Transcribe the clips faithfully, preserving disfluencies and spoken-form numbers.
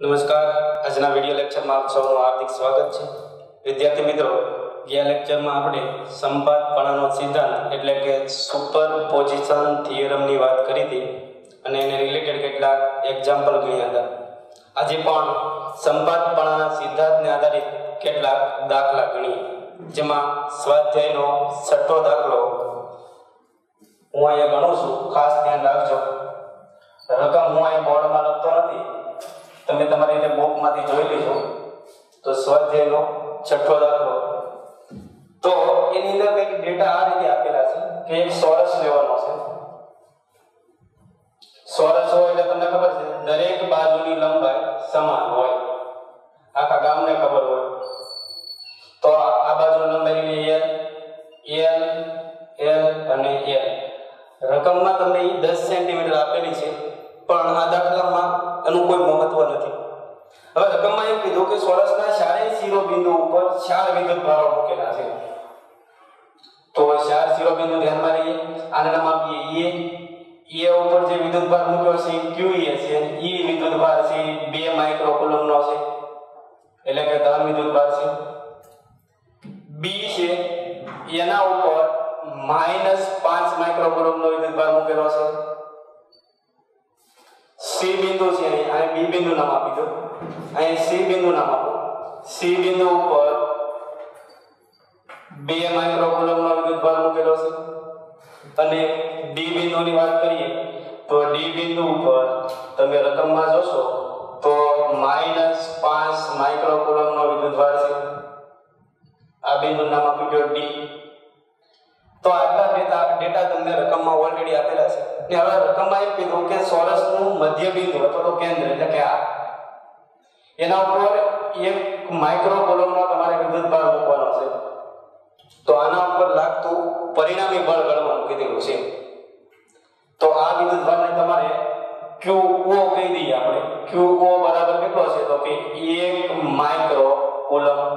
નમસ્કાર, આજના વિડિયો લેક્ચરમાં આપ સૌનું હાર્દિક સ્વાગત છે. વિદ્યાર્થી મિત્રો, ગયા લેક્ચરમાં આપણે સંપાતપણાનો સિદ્ધાંત એટલે કે સુપરપોઝિશન થિયરમની વાત કરી હતી અને એને રિલેટેડ કેટલાક એક્ઝામ્પલ ગણ્યા હતા. આજે પણ સંપાતપણાના સિદ્ધાંતને આધારિત કેટલાક દાખલા ગણીએ, જેમાં સ્વાધ્યાયનો છઠ્ઠો દાખલો હું અહીંયા ગણું છું. ખાસ ધ્યાન રાખજો, રકમ હું અહીં બોર્ડમાં લખતો નથી, તમે તમારી રીતે બુકમાંથી જોઈ લેજો. તો સ્વાધ્યાયનો છઠ્ઠો દાખલો, તો એની અંદર કંઈક ડેટા આ રીતે આપેલા છે કે એક ચોરસ લેવાનો છે. ચોરસ હોય એટલે તમને ખબર છે દરેક બાજુની લંબાઈ સમાન હોય, આખા ગામને ખબર હોય. તો આ બાજુની લંબાઈ એલ એલ એલ અને એલ. રકમમાં તમને દસ સેન્ટીમીટર આપેલી છે, પણ આ દાખલામાં એનું કોઈ મહત્વ નથી. હવે રકમમાં એમ કીધું કે ચોરસના ચારેય શિરોબિંદુ ઉપર ચાર વિદ્યુતભારો મૂકેલા છે. તો ચાર શિરોબિંદુ ધ્યાનમાં લઈએ, આને નામ આપીએ એ. એ ઉપર જે વિદ્યુતભાર મૂક્યો છે ક્યુ એ છે. એ વિદ્યુતભાર છે બે માઇક્રો કુલમ્બનો છે, એટલે કે ધન વિદ્યુતભાર છે. બી છે, એના ઉપર માઇનસ પાંચ માઇક્રો કુલમ્બનો વિદ્યુતભાર મૂકેલો છે. સી બિંદુ છે, અહીં બી બિંદુ નામ આપી દો, અહીં સી બિંદુ નામ આપો. સી બિંદુ ઉપર બે માઇક્રો કુલમ્બનો વિદ્યુતભાર મૂકેલો છે. અને ડી બિંદુની વાત કરીએ તો ડી બિંદુ ઉપર તમે રકમમાં જોશો તો માઇનસ પાંચ માઇક્રો કુલમ્બનો વિદ્યુતભાર છે. આ બિંદુ નામ આપી દો ડી. તો આટલા ડેટા ડેટા તમને રકમમાં ઓલરેડી આપેલા છે. ને હવે રકમમાં એમ કીધું કે ચોરસનું મધ્ય બિંદુ અથવા તો કેન્દ્ર એટલે કે આ, એના ઉપર એક માઇક્રો કુલમ્બનો તમારે વિદ્યુતભાર મૂકવાનો છે. તો આના ઉપર લાગતું પરિણામી બળ ગણવાનું કીધેલું છે. તો આ વિદ્યુતભારને તમારે ક્યુ ઓ કહી દઈએ આપણે. ક્યુ ઓ બરાબર કેટલો છે તો કે એક માઇક્રો કુલમ્બ.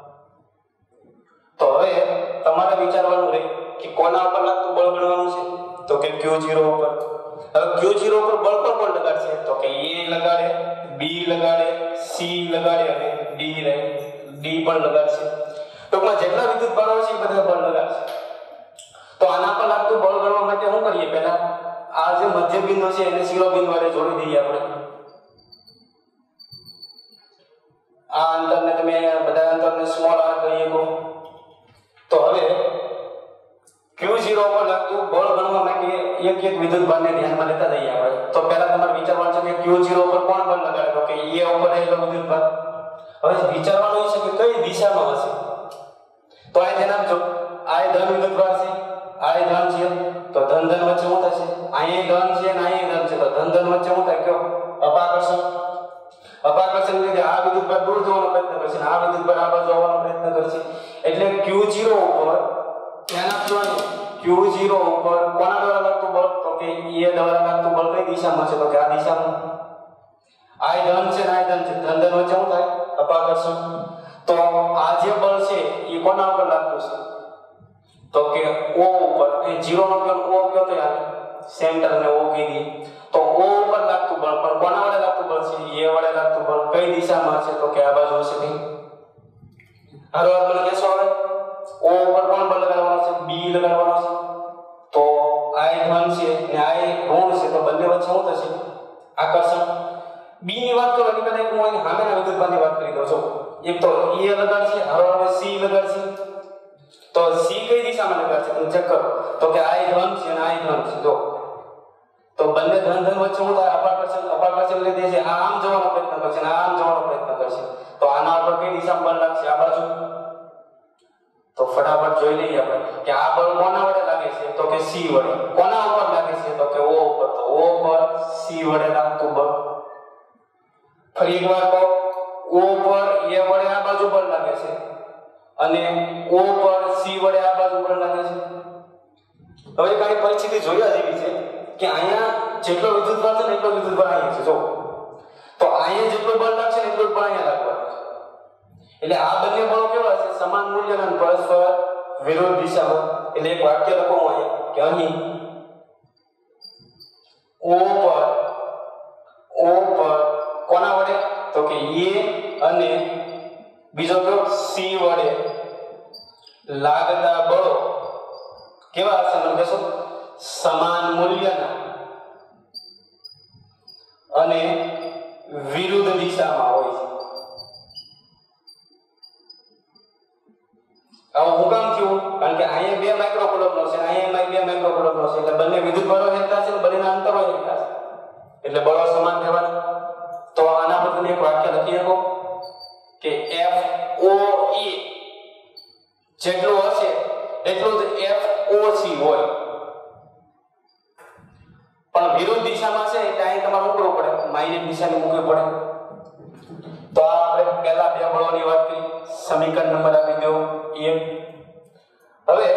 તો હવે તમારે વિચારવાનું રહે કે કોના ઉપર લાગતું બળ ગણવાનું છે તો કે ક્યુ ઝીરો ઉપર. હવે ક્યુ ઝીરો ઉપર બળ પર કોણ લગાડશે તો કે એ લગાડે, બી લગાડે, સી લગાડે અને ડી રે ડી પણ લગાડશે. ટૂંકમાં જેટલા વિદ્યુતભારો છે એ બધા બળ લગાડશે. તો આના પર લાગતું બળ ગણવા માટે શું કરીએ, પહેલા આ જે મધ્ય બિંદુ છે એને શિરોબિંદુ વડે જોડી દઈએ આપણે. આ અંતરને તમે બધા અંતરને સ્મોલ આર કહીએ તો. તો હવે ક્યુ ઝીરો પર લાગતું બળ ગણવા માટે એક એક વિદ્યુતભારને ધ્યાનમાં લેતા જઈએ આપણે. તો પહેલા તમારે વિચારવાનું છે કે ક્યુ ઝીરો પર કોણ બળ લગાડે તો કે એ ઉપર રહેલો વિદ્યુતભાર. હવે વિચારવાનું છે કે કઈ દિશામાં હશે. તો આ ધ્યાન આપજો, આ ધન વિદ્યુતભાર છે, આ ધન છે, તો ધન ધન વચ્ચે શું થશે, અહીં ધન છે અને અહીં ધન છે, તો ધન ધન વચ્ચે શું થાય કયો અપાકર્ષણ. અપાકર્ષણ લીધે આ વિદ્યુતભાર દૂર જવાનો પ્રયત્ન કરશે, આ વિદ્યુતભાર આ બાજુ આવવાનો પ્રયત્ન કરશે. એટલે ક્યુ ઝીરો ઉપર ધ્યાન આપજો, ક્યુ ઝીરો ઉપર કોના દ્વારા લાગતું બળ તો કે એ દ્વારા લાગતું બળ કઈ દિશામાં છે તો કે આ દિશામાં. આ ધન છે ને આ ધન છે, ધન ધન વચ્ચે શું થાય અપાકર્ષણ. તો આ જે બળ છે એ કોના ઉપર લાગતું છે તો કે ઓ ઉપર. એ ઝીરો નો પેલો ઓ કયો તો યાર સેન્ટર ને ઓ કીધી. તો ઓ ઉપર લાગતું બળ પણ કોના વડે લાગતું બળ છે એ વડે લાગતું બળ કઈ દિશામાં છે તો કે આ બાજુ હશે. નહીં હાલો આ મને કહેશો હવે ઓ ઉપર કોણ બળ લગાડવાનો છે, બી લગાડવાનો છે. તો આ ધન છે ને આ ઋણ છે, તો બંને વચ્ચે શું થશે આકર્ષણ. બી ની વાત કરો એટલે પહેલા હું અહીં સામેના વિદ્યુતભારની વાત કરી દઉં છું. એક તો એ લગાડશે, હવે હવે સી લગાડશે. તો સી કઈ દિશામાં લગાડશે તમે ચેક કરો તો કે આ ધન છે અને આ ધન છે. જો તો બંને ધન ધન વચ્ચે શું થાય અપાકર્ષણ. અપાકર્ષણ લીધે છે આ આમ જવાનો પ્રયત્ન કરશે અને આ આમ જવાનો પ્રયત્ન કરશે. તો આના ઉપર કઈ દિશામાં બળ લાગશે આ બાજુ. તો ફટાફટ જોઈ લઈએ આપણે કે આ બળ કોના વડે લાગે છે તો કે સી વડે. કોના ઉપર લાગે છે તો કે ઓ ઉપર. તો ઓ પર સી વડે લાગતું બળ. ફરી એકવાર કહો, ઓ પર એ વડે આ બાજુ બળ લાગે છે અને ઓ પર સી વડે આ બાજુ બળ લાગે છે. હવે કઈ પરિસ્થિતિ જોયા જેવી છે કે અહીંયા જેટલો વિદ્યુતભાર છે ને એટલો વિદ્યુતભાર અહીંયા છે. જો તો અહીંયા જેટલું બળ લાગશે ને એટલું બળ અહીંયા લાગવાનું છે. એટલે આ બંને બળો કેવા છે સમાન મૂલ્યના પરસ્પર વિરુદ્ધ દિશામાં. એટલે એક વાક્ય લખો હું અહીંયા કે અહીં ઓ પર ઓ પર કોના વડે તો અને બીજો કયો સી વડે લાગતા બળો કેવા હશે મને કહેશો? સમાન મૂલ્યના અને વિરુદ્ધ દિશામાં હોય છે. આવું હું કામ થયું? કારણ કે અહીંયા બે માઇક્રોકુલમનો છે, અહીંયા બે માઇક્રોકુલમનો છે, એટલે બંને વિદ્યુત બળો એકતા છે, બંનેના અંતરો એકતા છે, એટલે બળો સમાન રહેવાના. તો આના પર તમે એક વાક્ય લખી શકો કે એફ ઓ એ જેટલું હશે એટલું જ એફ ઓ સી હોય, પણ વિરુદ્ધ દિશામાં છે એટલે અહીં તમારે મૂકવું પડે, માઇનસ દિશાની મૂકવી પડે. તો આ આપણે પહેલા બે બળોની વાત કરી. સમીકરણ નંબર આપી દો એક. હવે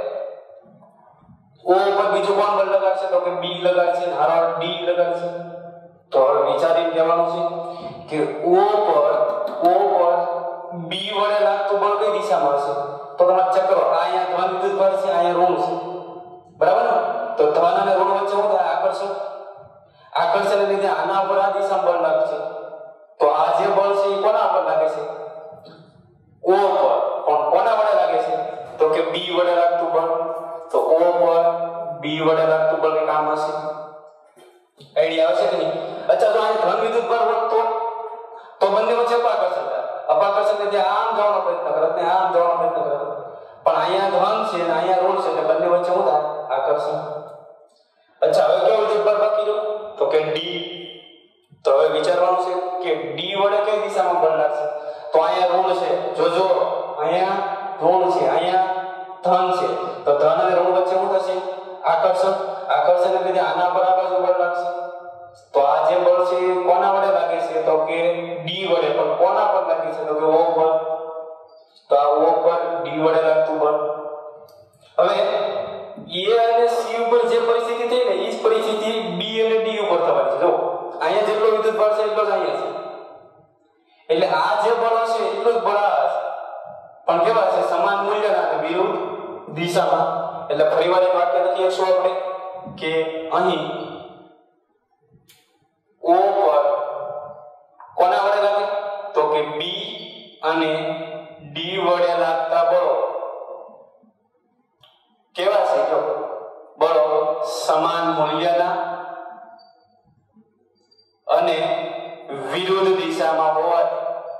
ઓ ઉપર બીજું કોણ બળ લગાડશે? તો કે બી લગાડશે, ધારો ડી લગાડશે. તો હવે વિચારીને કહેવાનું છે કે ઓ પર ઓ પર બી વડે લાગતું બળ કઈ દિશામાં હશે? તો તમારે ચક્રો અહીંયા ધન વિદ્યુત બળ છે, અહીંયા ઋણ છે, બરાબર ને? તો ધન અને ઋણ વચ્ચે શું થાય? આકર્ષણ. આકર્ષણને લીધે આના ઉપર આ દિશામાં બળ લાગશે. તો આ જે બળ છે એ કોના પર લાગે છે? ઓ પર. પણ કોના વડે લાગે છે? તો કે બી વડે લાગતું બળ. તો ઓ પર બી વડે લાગતું બળ કે કામ હશે. આઈડિયા આવશે કે નહીં? અચ્છા, તો આ ધન વિદ્યુત બળ વધતો તો બંને વચ્ચે અપાકર્ષણ થાય. અપાકર્ષણ ને ત્યાં આમ જવાનો પ્રયત્ન કરે ને આમ જવાનો પ્રયત્ન કરે, પણ અહીંયા ધન છે અને અહીંયા ઋણ છે, એટલે બંને વચ્ચે શું થાય? આકર્ષણ. અચ્છા, હવે કેવું વિદ્યુત બળ બાકી રહ્યું? તો કે ડી. તો હવે વિચારવાનું છે કે ડી વડે કઈ દિશામાં બળ લાગશે? તો અહીંયા ઋણ છે, જોજો અહીંયા ઋણ છે, અહીંયા ધન છે, તો ધન અને ઋણ વચ્ચે શું થશે? આકર્ષણ. આકર્ષણને લીધે આના પર આ બાજુ બળ લાગશે. તો આ જે બળ છે કોના વડે લાગે છે? તો કે ડી વડે. પણ કોના પર લાગે છે? તો કે ઓ પર. તો આ ઓ પર ડી વડે લાગતું બળ. હવે એ અને સી ઉપર જે પરિસ્થિતિ થઈ ને એ જ પરિસ્થિતિ બી અને ડી ઉપર થવાની છે. જો અહીંયા જેટલો વિદ્યુત બળ છે એટલો જ અહીંયા છે, એટલે આ જે બળ હશે એટલું જ બળ હશે, પણ કેવા છે? સમાન મૂલ્યના અને વિરુદ્ધ દિશામાં. એટલે ફરીવાર એક વાક્ય લખી શકશું આપણે કે અહીં ઓ પર કોના વડે લાગે? તો કે બી અને ડી વડે લાગતા બળો કેવા છે? જો બળો સમાન મૂલ્યના અને વિરુદ્ધ દિશામાં હોવાથી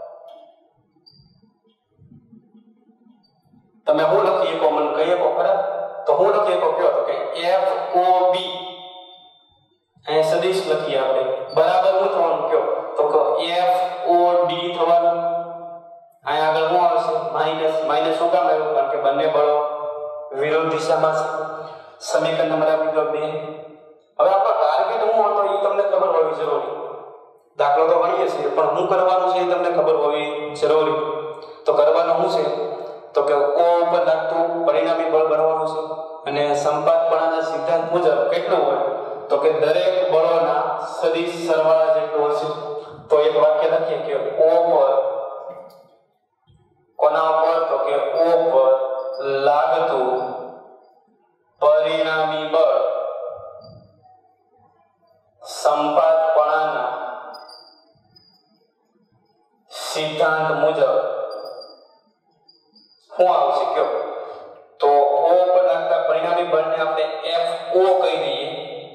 તમે હું લખી શકો? મને કહી શકો ખરા? તો હું લખી શકો કયો? તો કે એફ ઓ બી. અહીં સદિશ લખીએ આપણે, બરાબર શું થવાનું કયો? તો કે એફ ઓ ડી થવાનું. અહીં આગળ શું આવશે? માઇનસ. માઇનસ શું કામ આવ્યું? કારણ કે બંને બળો વિરુદ્ધ દિશામાં છે. સમીકરણ નંબર આપી દો બે. હવે આપણો ટાર્ગેટ શું હતો એ તમને ખબર હોવી જરૂરી. દાખલો તો ગણીએ છીએ, પણ શું કરવાનું છે એ તમને ખબર હોવી જરૂરી. તો કરવાનું શું છે? તો કે ઓ ઉપર લાગતું પરિણામી બળ ગણવાનું છે, અને સંપાતપણાના સિદ્ધાંત મુજબ કેટલું હોય? તો કે દરેક બળોના સદિશ સરવાળા જેટલું હશે. તો એક વાક્ય લખીએ કે ઓ પર કોના ઉપર? તો કે ઓ પર લાગતું પરિણામી બળ સંપાતપણાના સિદ્ધાંત મુજબ શું આવશે કયો? તો ઓ પર લાગતા પરિણામી બળને આપણે એફ ઓ કહી દઈએ.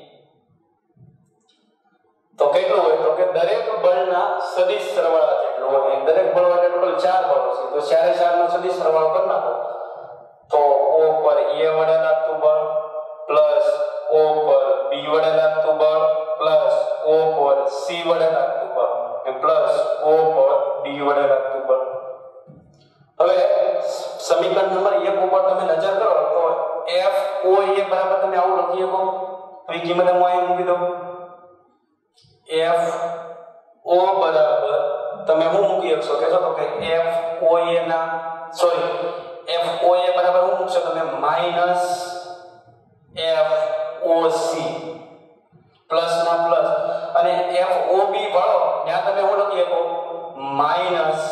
તો કેટલું હોય? તો કે દરેક બળના સદિશ સરવાળા જેટલું હોય. દરેક બળ માટે ટોટલ ચાર બળો છે, તો ચારે ચાર નો સદિશ સરવાળો કરી નાખો. તો ઓ પર એ વડે લાગતું બળ પ્લસ ઓ પર બી વડે લાગતું બળ પ્લસ ઓ પર સી વડે લાગતું બળ પ્લસ ઓ પર ડી વડે લાગતું બળ. હવે સમીકરણ નંબર એક ઉપર તમે નજર કરો તો એફ ઓ એ બરાબર તમે આવું લખી શકો. તો એ કિંમત હું અહીં મૂકી દઉં. એફ ઓ બરાબર તમે હું મૂકી શકશો કહેશો? તો કે એફ ઓ એ ના સોરી એફ ઓ એ બરાબર હું મૂકશો તમે? Minus F O C plus ના પ્લસ, અને એફ ઓ બી વાળો ત્યાં તમે હું લખી શકો? માઇનસ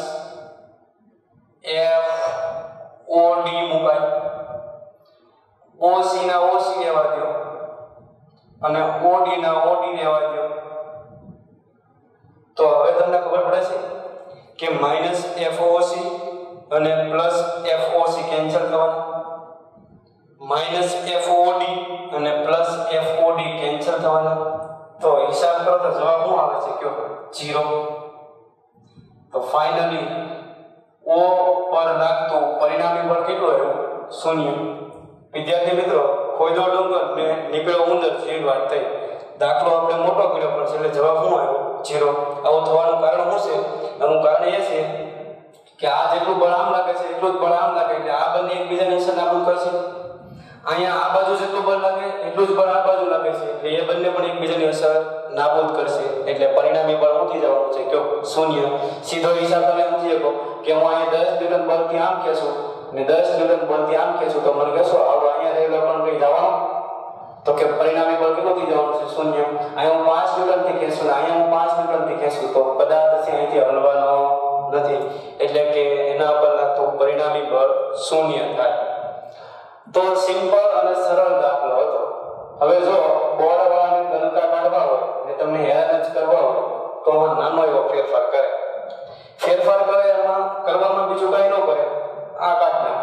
એફ ઓ ડી મુકાય. ઓ સી ના ઓ સી લેવા દો અને ઓ ડી ના ઓ ડી લેવા દો. તો હવે તમને ખબર પડે છે કે માઇનસ એફઓસી અને પ્લસ એફઓસી કેન્સલ થવાના, માઇનસ એફઓડી અને પ્લસ એફઓડી કેન્સલ થવાના. તો હિસાબ કરો તો જવાબ શું આવે છે કયો? ઝીરો. તો ફાઇનલી ઓ પર લાગતું પરિણામી બળ કેટલું આવ્યું? શૂન્ય. વિદ્યાર્થી મિત્રો, ખોદો ડુંગર ને નીકળ્યો ઉંદર જેવી વાત થઈ. દાખલો આપણે મોટો કર્યો પણ એટલે જવાબ શું આવ્યો? ઝીરો. આવું થવાનું કારણ શું છે? એનું કારણ એ છે કે આ જેટલું બળ આમ લાગે છે એટલું જ બળ આમ લાગે એટલે આ બંને એકબીજાને અસર નાબૂદ કરશે. અહીંયા આ બાજુ જેટલું બળ લાગે એટલું જ બળ આ બાજુ લાગે છે એટલે એ બંને પણ એકબીજાની અસર નાબૂદ કરશે એટલે પરિણામી બળ ઉઠી જવાનું છે કયો? શૂન્ય. સીધો હિસાબ તમે સમજી શકો કે હું અહીંયા દસ ન્યૂટન બળથી આમ ખેંચું ને દસ ન્યૂટન બળથી આમ ખેંચું તો મને કહેશો આવો અહીંયા રહેલો પણ કઈ જવાનો? તો કે પરિણામી બળ કેટલું થઈ જવાનું છે? શૂન્ય. અહીંયા હું પાંચ ન્યૂટનથી ખેંચું અહીંયા હું પાંચ ન્યૂટનથી ખેંચું તો પદાર્થ છે અહીંથી હલવાનો નથી એટલે કે એના પર લાગતું પરિણામી બળ શૂન્ય થાય. તો સિમ્પલ અને સરળ દાખલો હતો. હવે જો બોર્ડ વાળાને ગણકા કાઢવા હોય ને તમને હેરાન જ કરવા હોય તો નાનો એવો ફેરફાર કરે. ફેરફાર કરે એમાં કરવામાં બીજું કઈ ન કરે. આ કાઢી નાખે,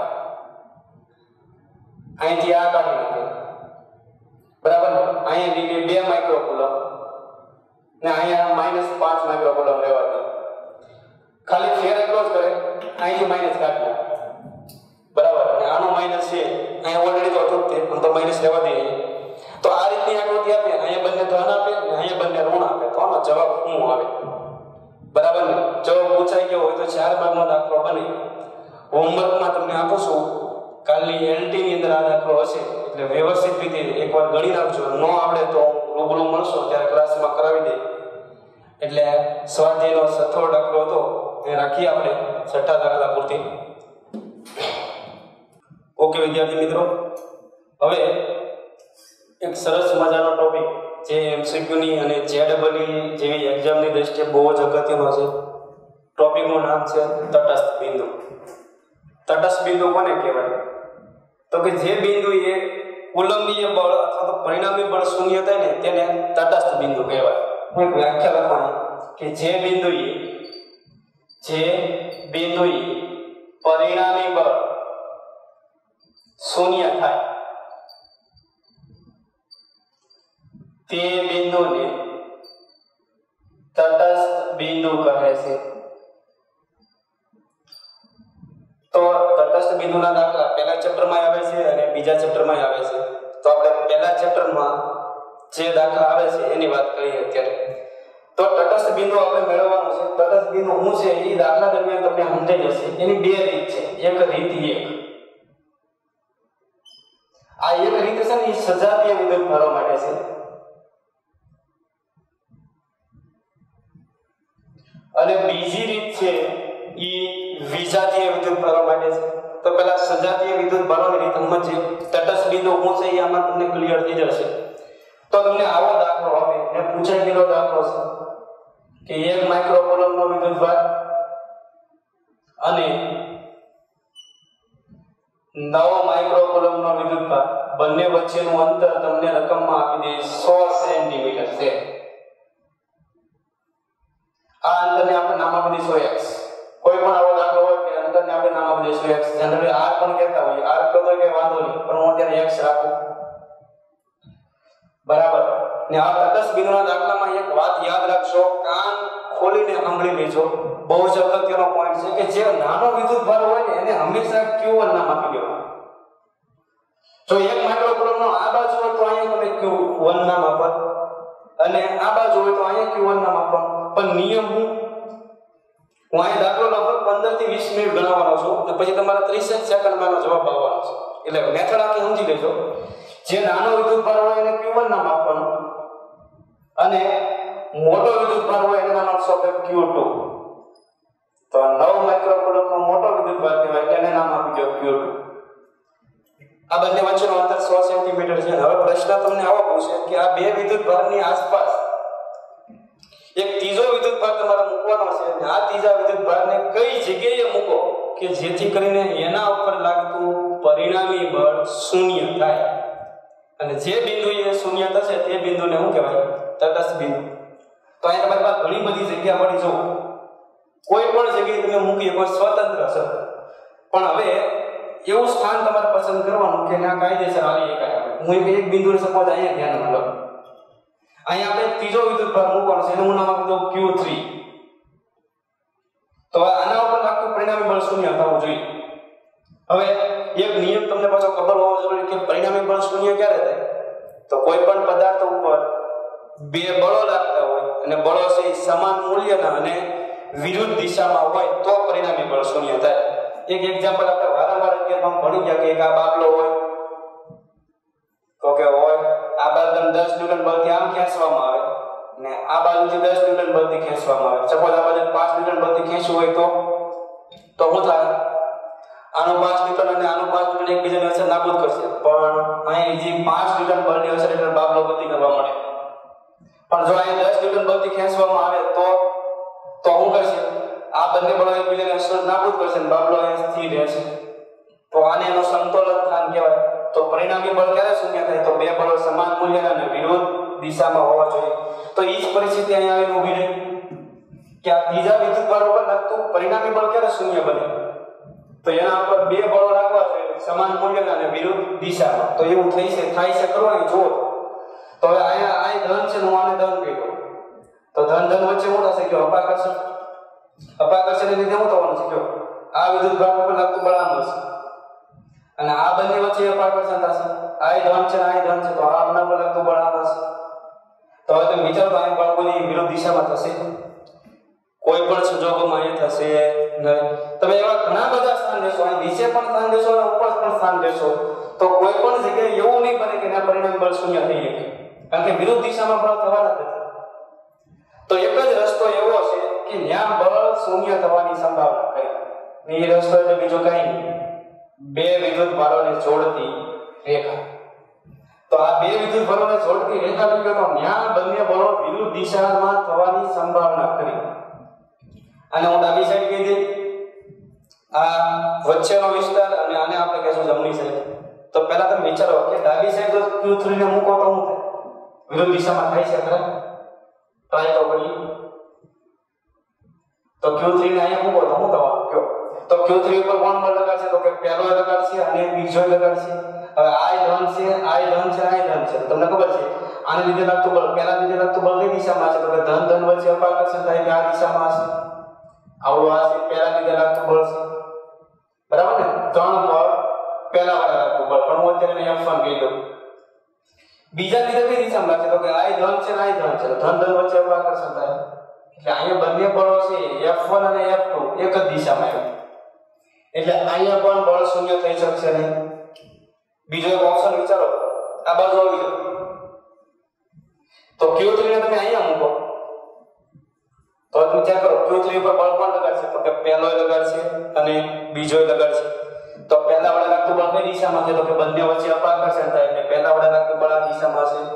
અહીંથી આ કાઢી નાખે, બરાબર ને? અહીંયા લીધી બે માઇક્રોકુલમ ને અહીંયા માઇનસ પાંચ માઇક્રોકુલમ રહેવા દે. ખાલી ફેર એટલો જ કરે, અહીંથી માઇનસ કાઢી નાખે, બરાબર ને? આનો માઇનસ છે અહીંયા ઓલરેડી તો હતું તે પણ તો માઇનસ રહેવા દે. તો આ રીતની આકૃતિ આપે, અહીંયા બંને ધન આપે ને અહીંયા બંને ઋણ આપે તો આનો જવાબ શું આવે? બરાબર ને? જવાબ પૂછાઈ ગયો હોય તો ચાર ભાગનો દાખલો બને. હોમવર્કમાં તમને આપું છું, કાલની એલટી ની અંદર આ દાખલો હશે એટલે વ્યવસ્થિત રીતે એકવાર ગણી નાખજો. ન આવડે તો રૂબરૂ મળશો ત્યારે ક્લાસમાં કરાવી દે. એટલે સ્વાધ્યાયનો સથોર દાખલો હતો એ રાખીએ આપણે છઠ્ઠા દાખલા પૂરતી. ઓકે વિદ્યાર્થી મિત્રો, હવે એક સરસ મજાનો ટોપિક જે એમસીક્યુ ની અને જેડબલઈ જેવી એક્ઝામની દ્રષ્ટિએ બહુ જ અગત્યનો છે. ટોપિકનું નામ છે તટસ્થ બિંદુ. તટસ્થ બિંદુ કોને કહેવાય? તો કે જે બિંદુએ કુલંબીય બળ અથવા તો પરિણામી બળ શૂન્ય થાય ને તેને તટસ્થ બિંદુ કહેવાય. હું એક વ્યાખ્યા લખવાની કે જે બિંદુએ જે બિંદુએ પરિણામી બળ શૂન્ય થાય તે બિંદુને તટસ્થ બિંદુ કહે છે. તો તટસ્થ બિંદુના દાખલા પહેલા ચેપ્ટરમાં આવે છે અને બીજા ચેપ્ટરમાં આવે છે. તો આપણે પહેલા ચેપ્ટરમાં જે દાખલા આવે છે એની વાત કરીએ અત્યારે. તો તટસ્થ બિંદુ આપણે મેળવવાનું છે. તટસ્થ બિંદુ શું છે એ દાખલા દરમિયાન તમને સમજાઈ જશે. એની બે રીત છે. એક રીત એક આ એક રીત છે ને એ સજાતીય વિદ્યુત ભારો માટે છે અને બીજી રીત છે એ વિજાતીય વિદ્યુત ભારો માટે છે. તો પહેલા સજાતીય વિદ્યુત ભારોની રીત સમજીએ. તટસ્થ બિંદુ શું છે એ આમાં તમને ક્લિયર થઈ જશે. તો તમને આવો દાખલો આપે ને પૂછાઈ ગયેલો દાખલો છે કે એક માઇક્રોકુલમનો વિદ્યુત ભાર અને નવ માઇક્રોકુલમનો વિદ્યુત ભાર બંને વચ્ચેનું અંતર તમને રકમમાં આપી દે સો સેન્ટીમીટર છે. આ અંતરને આપણે નામ આપી દઈશું x. કોઈ પણ આવો દાખલો હોય કે અંતરને આપણે નામ આપી દઈશું x. જનરલી r પણ કહેતા હોય. r કહો તો કે વાંધો નહીં પણ હું અત્યારે x રાખું, બરાબર ને? આ તટસ્થ બિંદુના દાખલામાં એક વાત યાદ રાખજો, કાન ખોલીને સાંભળી લેજો. બહુ જ અગત્યનો પોઈન્ટ છે કે જે નાનો વિદ્યુત ભાર હોય ને એને હંમેશા Q વન નામ આપી દેવાનું. જો એક માઇક્રોકુલમનો આ બાજુ હોય તો અહીંયા તમે Q વન નામ આપો અને આ બાજુ હોય તો અહીંયા Q વન નામ આપો. પણ નિયમ હું હું અહીંયા દાખલો લગભગ પંદર થી વીસ મિનિટ ગણાવવાનો છું અને પછી તમારે ત્રીસ સેકન્ડમાં એનો જવાબ આવવાનો છે. એટલે મેથડ આખી સમજી લેજો. જે નાનો વિદ્યુત ભાર હોય એને Q વન નામ આપવાનું અને મોટો વિદ્યુત ભાર હોય એને નામ આપશો આપણે Q ટુ. તો નવ માઇક્રોકુલમનો મોટો વિદ્યુત ભાર કહેવાય એને નામ આપી દો Q ટુ. આ બંને વચ્ચેનું અંતર સો સેન્ટીમીટર છે. હવે પ્રશ્ન તમને આવો પૂછે કે આ બે વિદ્યુત ભારની આસપાસ એક ત્રીજો વિદ્યુત ભાર તમારે મૂકવાનો છે અને આ ત્રીજા વિદ્યુત ભારને કઈ જગ્યાએ મૂકો કે જેથી કરીને એના ઉપર લાગતું પરિણામી બળ શૂન્ય થાય અને જે બિંદુએ શૂન્ય થશે તે બિંદુને શું કહેવાય? તટસ્થ બિંદુ. તો અહીંયા તમારી પાસે ઘણી બધી જગ્યા પડી જો કોઈ પણ જગ્યાએ તમે મૂકી શકો, સ્વતંત્ર છે. પણ હવે એવું સ્થાન તમારે પસંદ કરવાનું કે ના કાયદેસર આવી શકાય. હું એક એક બિંદુને સપોઝ અહીંયા ધ્યાનમાં લો, અહીંયા આપણે ત્રીજો વિદ્યુતભાર મૂકવાનો છે, એનું નામ આપી દો ક્યુ થ્રી. તો આના ઉપર લાગતું પરિણામી બળ શૂન્ય થવું જોઈએ. હવે એક નિયમ તમને પાછો ખબર હોવો જરૂરી કે પરિણામી બળ શૂન્ય ક્યારે થાય? તો કોઈ પણ પદાર્થ ઉપર બે બળો લાગતા હોય અને બળો છે સમાન મૂલ્યના અને વિરુદ્ધ દિશામાં હોય તો પરિણામી બળ શૂન્ય થાય. એક એક્ઝામ્પલ આપણે વારંવાર અગિયારમાં ભણી ગયા કે એક આ બાબલો હોય તો કે હોય આ બાજુ દસ ન્યૂટન બળથી આમ ખેંચવામાં આવે ને આ બાજુથી દસ ન્યૂટન બળથી ખેંચવામાં આવે. સપોઝ આ બાજુ પાંચ ન્યૂટન બળથી ખેંચવું હોય તો તો શું થાય? આનું પાંચ ન્યૂટન અને આનું પાંચ ન્યૂટન એકબીજાને અસર નાબૂદ કરશે, પણ અહીં જે પાંચ ન્યૂટન બળની અસર એટલે બાબલો ગતિ કરવા મળે. પણ જો અહીં દસ ન્યૂટન બળથી ખેંચવામાં આવે તો તો શું કરશે? આ બંને બળો એકબીજાને અસર નાબૂદ કરશે અને બાબલો અહીં સ્થિર રહેશે. તો આને એનો સમતોલન સ્થાન કહેવાય. તો પરિણામી બળ ક્યારે શૂન્ય થાય? તો બે બળો સમાન મૂલ્યના અને વિરુદ્ધ દિશામાં હોવા જોઈએ. તો એ જ પરિસ્થિતિ અહીંયા આવીને ઊભી રહી કે આ ત્રીજા વિદ્યુતભાર ઉપર લાગતું પરિણામી બળ ક્યારે શૂન્ય બને? તો એના ઉપર બે બળો લાગવા જોઈએ સમાન મૂલ્યના અને વિરુદ્ધ દિશામાં. તો એવું થઈ છે થાય છે કરવાની જુઓ. તો હવે અહીંયા આ ધન છે, હું આને ધન કહી દઉં. તો ધન ધન વચ્ચે શું થશે? કે અપાકર્ષણ. અપાકર્ષણને લીધે શું થવાનું છે? કે આ વિદ્યુતભાર ઉપર લાગતું બળ આમ હશે અને આ બંને વચ્ચે અપાકર્ષણ થશે. આ ધન છે આ ધન છે તો આ બંને પર લાગતું બળ આમ હશે. તો હવે તમે વિચારો તો આ બળની વિરુદ્ધ દિશામાં થશે? કોઈ પણ સંજોગોમાં એ થશે નહીં. તમે એવા ઘણા બધા સ્થાન લેશો, અહીં નીચે પણ સ્થાન લેશો અને ઉપર પણ સ્થાન લેશો તો કોઈ પણ જગ્યાએ એવું નહીં બને કે ના પરિણામ બળ શૂન્ય થઈ શકે, કારણ કે વિરુદ્ધ દિશામાં બળ થવાના નથી. તો એક જ રસ્તો એવો છે કે જ્યાં બળ શૂન્ય થવાની સંભાવના કરી. એ રસ્તો એટલે બીજો કઈ નહીં, બે વિદ્યુત ભારોને જોડતી રેખા. તો આ બે વિદ્યુત ભારોને જોડતી રેખા લીધો તો જ્યાં બંને બળો વિરુદ્ધ દિશામાં થવાની સંભાવના કરી. અને હું ડાબી સાઈડ કહી દઈ, આ વચ્ચેનો વિસ્તાર અને આને આપણે કહેશું જમણી સાઈડ. તો પહેલા તમે વિચારો કે ડાબી સાઈડ જો ક્યુ થ્રી ને મૂકો તો શું થાય? વિરુદ્ધ દિશામાં થાય છે ખરા? ટ્રાય તો કરીએ. તો ક્યુ થ્રી ને અહીંયા મૂકો તો શું થવાનું? કયો તો ક્યુ થ્રી ઉપર કોણ બળ લગાડશે? તો કે પહેલો લગાડશે અને બીજો લગાડશે. હવે આ ધન છે આ ધન છે આ ધન છે. તમને ખબર છે આને લીધે લાગતું બળ પહેલા લીધે લાગતું બળ કઈ દિશામાં છે? તો કે ધન ધન વચ્ચે અપાકર્ષણ થાય કે આ દિશામાં હશે. આવડું આ છે પહેલા લીધે લાગતું બળ છે, બરાબર ને? ત્રણ બળ પહેલા વાળા લાગતું બળ, પણ હું અત્યારે એફ વન કહી દઉં. બીજા લીધે કઈ દિશામાં લાગશે? તો કે આ ધન છે આ ધન છે ધન ધન વચ્ચે અપાકર્ષણ થાય એટલે અહીંયા બંને બળો છે એફ વન અને એફ ટુ એક જ દિશામાં આવે એટલે અહીંયા પણ બળ શૂન્ય થઈ શકશે નહીં. બીજો એક ઓપ્શન વિચારો, આ બાજુ આવી જાવ તો ક્યુ થ્રી ને તમે અહીંયા મૂકો તો તમે ચેક કરો ક્યુ થ્રી પર બળ કોણ લગાડશે? તો કે પહેલો લગાડશે અને બીજો લગાડશે. તો પહેલા વડે લાગતું બળ કઈ દિશામાં છે? તો કે બંને વચ્ચે અપાકર્ષણ થાય એટલે પહેલા વડે લાગતું બળ આ દિશામાં છે.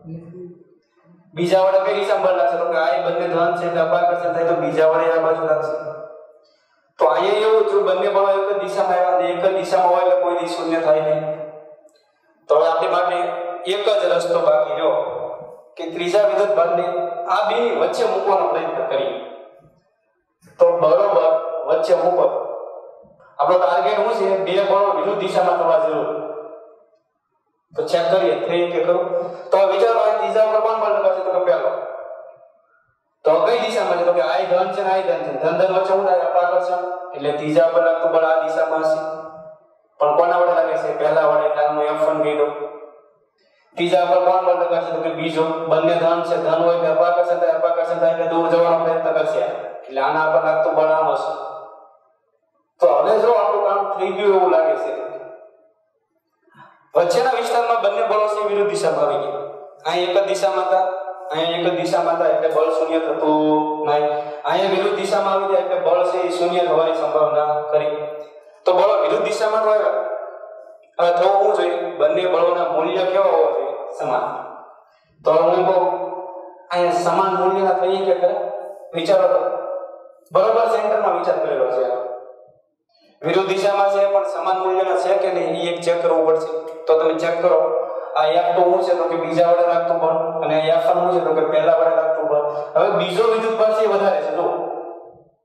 બીજા વડે કઈ દિશામાં બળ લાગશે? તો કે આ બંને ધન છે એટલે અપાકર્ષણ થાય તો બીજા વડે આ બાજુ લાગશે. તો અહીંયા એવું જો બંને બળો એક જ દિશામાં આવ્યા એક જ દિશામાં હોય એટલે કોઈ દી શૂન્ય થાય નહીં. તો હવે આપણી માટે એક જ રસ્તો બાકી રહ્યો કે ત્રીજા વિદ્યુત ભારને આ બેની વચ્ચે મૂકવાનો પ્રયત્ન કરીએ. તો બરોબર વચ્ચે મૂકો. આપણો ટાર્ગેટ શું છે? બે બળો વિરુદ્ધ દિશામાં થવા જરૂર. તો ચેક કરીએ થઈ કે કરું. તો વિચારો આ ત્રીજા ઉપર કોણ બળ લગાડશે? તો કે પહેલો. તો કઈ દિશામાં છે? તો કે આ ધન છે આ ધન છે ધન ધન વચ્ચે શું થાય? અપાકર્ષણ એટલે ત્રીજા ઉપર લાગતું બળ આ દિશામાં હશે. પણ કોના વડે લાગે છે? પહેલા વડે એટલે હું એફ વન કહી દઉં. ત્રીજા પર કોણ બળ લગાડશે? તો કે બીજો. બંને ધન છે ધન હોય એટલે અપાકર્ષણ થાય અપાકર્ષણ થાય એટલે દૂર જવાનો પ્રયત્ન કરશે એટલે આના પર લાગતું બળ આમ હશે. તો હવે જો આપણું કામ થઈ ગયું એવું લાગે છે. વચ્ચેના વિસ્તારમાં બંને બળો છે વિરુદ્ધ દિશામાં આવી ગયા. અહીં એક જ દિશામાં હતા અહીં એક જ દિશામાં હતા એટલે બળ શૂન્ય થતું નહીં. અહીંયા વિરુદ્ધ દિશામાં આવી જાય એટલે બળ છે એ શૂન્ય થવાની સંભાવના કરી. તો બળો વિરુદ્ધ દિશામાં તો આવ્યા. હવે થવું શું જોઈએ? બંને બળોના મૂલ્ય કેવા હોવા જોઈએ? સમાન. તો હું કહું અહીંયા સમાન મૂલ્યના થઈ કે ખરા? વિચારો તો બરોબર સેન્ટરમાં વિચાર કરેલો છે. વિરુદ્ધ દિશામાં છે પણ સમાન મૂલ્યના છે કે નહીં એ એક ચેક કરવું પડશે. તો તમે ચેક કરો આ એફ ટુ શું છે? તો કે બીજા વડે લાગતું બળ અને એફ વન શું છે? તો કે પહેલા વડે લાગતું બળ. હવે બીજો વિદ્યુત બળ છે વધારે છે. જો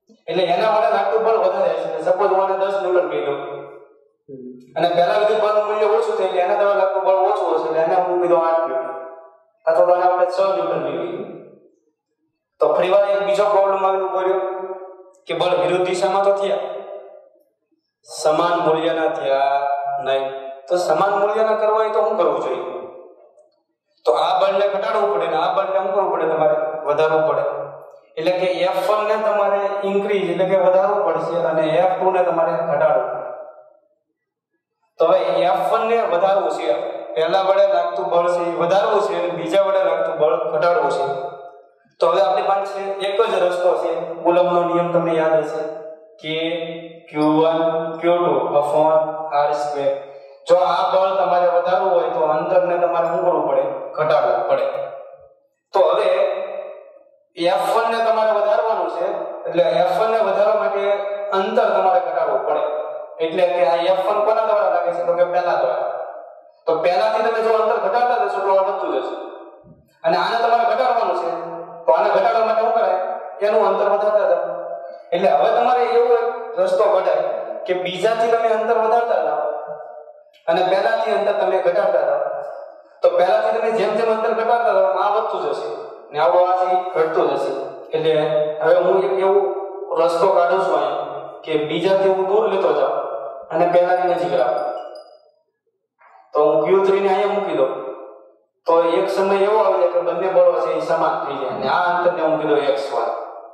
એટલે એના માટે લાગતું બળ વધારે છે. સપોઝ હું દસ ન્યૂટન કહી દઉં અને પહેલા વિદ્યુત બળનું મૂલ્ય ઓછું થાય એટલે એના દ્વારા લાગતું બળ ઓછું હશે એટલે એને હું કીધું આઠ ન્યૂટન અથવા તો આપણે છ ન્યૂટન લઈએ. તો ફરીવાર એક બીજો પ્રોબ્લેમ આવીને પડ્યો કે બળ વિરુદ્ધ દિશામાં તો થયા, સમાન મૂલ્યના થયા નહીં. તો સમાન મૂલ્યના કરવા હોય તો શું કરવું જોઈએ? તો આ બળને ઘટાડવું પડે ને આ બળને શું કરવું પડે? તમારે વધારવું પડે. એટલે કે એફ વન ને તમારે ઇન્ક્રીઝ એટલે કે વધારવું પડશે અને એફ ટુ ને તમારે ઘટાડવું પડે. તો હવે એફ વન ને વધારવું છે, પહેલા વડે લાગતું બળ છે એ વધારવું છે અને બીજા વડે લાગતું બળ ઘટાડવું છે. તો હવે આપણી પાસે એક જ રસ્તો છે. કુલમ્બનો નિયમ તમને યાદ હશે કે Q one Q two upon R square. જો આ બળ તમારે વધારવું હોય તો અંતરને તમારે શું કરવું પડે? ઘટાડવું પડે. તો હવે એફ વન ને તમારે વધારવાનું છે એટલે એફ વન ને વધારવા માટે અંતર તમારે ઘટાડવું પડે. એટલે કે આ એફ વન કોના દ્વારા લાગે છે? તો કે પહેલા દ્વારા. તો પહેલાથી તમે જો અંતર ઘટાડતા જશો તો આ વધતું જશે અને આને તમારે ઘટાડવાનું છે તો આને ઘટાડવા માટે શું કરાય? એનું અંતર વધારતા જાવ. એટલે હવે તમારે એવો એક રસ્તો કઢાય કે બીજાથી તમે અંતર વધારતા જાવ અને પહેલાથી અંતર તમે ઘટાડતા જાવ. તો પહેલાથી તમે જેમ જેમ અંતર ઘટાડતા જાવ આ વધતું જશે ને આવડો આ છે ઘટતું જશે. એટલે હવે હું એક એવો રસ્તો કાઢું છું અહીંયા કે બીજાથી હું દૂર લેતો જાઉં અને પહેલાની નજીક રાખું. તો હું ક્યુ થ્રી ને અહીંયા મૂકી દઉં તો એક સમય એવો આવી જાય કે બંને બળો છે એ સમાન થઈ જાય અને આ અંતરને હું કીધું એક્સ વન.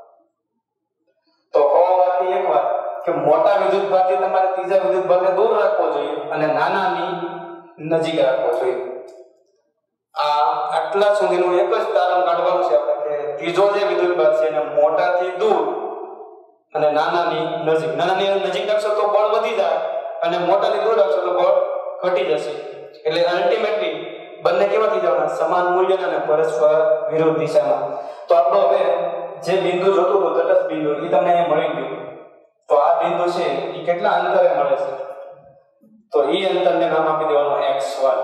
તો હોવાથી એક વાત કે મોટા વિદ્યુતભારથી તમારે ત્રીજા વિદ્યુતભારને દૂર રાખવો જોઈએ અને નાનાની નજીક રાખવો જોઈએ. આ આટલા સુધીનું એક જ તારણ કાઢવાનું છે આપણે કે ત્રીજો જે વિદ્યુતભાર છે એને મોટાથી દૂર અને નાનાની નજીક. નાનાની નજીક રાખશો તો બળ વધી જાય અને મોટાથી દૂર રાખશો તો બળ ઘટી જશે. એટલે અલ્ટિમેટલી બંને કેવા થઈ જવાના? સમાન મૂલ્યના અને પરસ્પર વિરુદ્ધ દિશામાં. તો આપણો હવે જે બિંદુ જોતું હતું તટસ્થ બિંદુ એ તમને અહીંયા મળી ગયું. તો આ બિંદુ છે એ કેટલા અંતરે મળે છે? તો એ અંતરને નામ આપી દેવાનું એક્સ વન.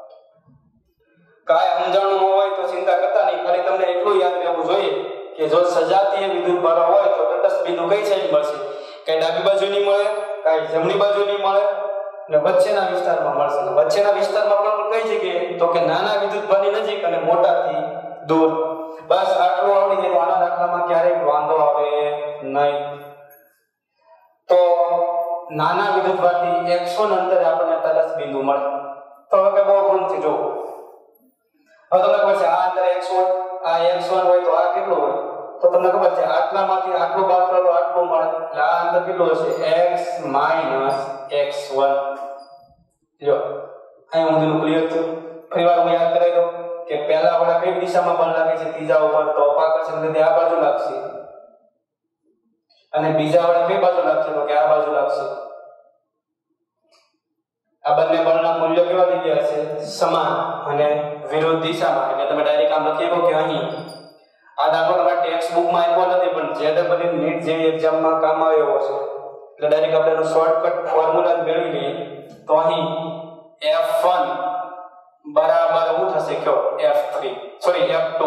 કાંઈ સમજાણું ન હોય તો ચિંતા કરતા નહીં, ખાલી તમને એટલું યાદ રહેવું જોઈએ કે જો સજાતીય વિદ્યુતભાર હોય તો તટસ્થ બિંદુ કઈ સાઈડ મળશે? કઈ ડાબી બાજુની મળે, કઈ જમણી બાજુની મળે ને વચ્ચેના વિસ્તારમાં મળશે. વચ્ચેના વિસ્તારમાં પણ કઈ જગ્યાએ? તો કે નાના વિદ્યુતભારની નજીક અને મોટાથી દૂર. બસ આટલું આવડી જાય તો આના દાખલામાં ક્યારેય વાંધો આવે નહીં. તો નાના વિદ્યુતભારથી એક્સ વન અંતરે આપણને તટસ્થ બિંદુ મળે. તો હવે કે બહુ ગણથી જો હવે તમને ખબર છે આ અંતર એક્સ વન, આ એક્સ વન હોય તો આ કેટલું હોય? તો તમને ખબર છે આટલામાંથી આટલું બાદ કરો તો આટલું મળે. એટલે આ અંતર કેટલું હશે? x - X one. જો અહીં હું ક્લિયર થયું. ફરીવાર હું યાદ કરાવી દઉં કે પહેલા વડા કઈ દિશામાં બળ લાગે છે? ત્રીજા ઉપર. તો અપાકર્ષણ લીધે આ બાજુ લાગશે અને બીજા વડે કઈ બાજુ લાગશે? તો કે આ બાજુ લાગશે. આ બંને બળના મૂલ્યો કેવા થઈ ગયા છે? સમાન અને વિરુદ્ધ દિશામાં. એટલે તમે ડાયરેક્ટ આમ લખી શકો કે અહીં આ દાખલો તમારા ટેક્સ્ટ બુકમાં આપ્યો નથી પણ જે ડબલ નીટ જેવી એક્ઝામમાં કામ આવ્યો છે. એટલે ડાયરેક્ટ આપણે એનો શોર્ટકટ ફોર્મ્યુલા મેળવી લઈએ. તો અહીં એફ વન બરાબર શું થશે? કયો? F three sorry F two.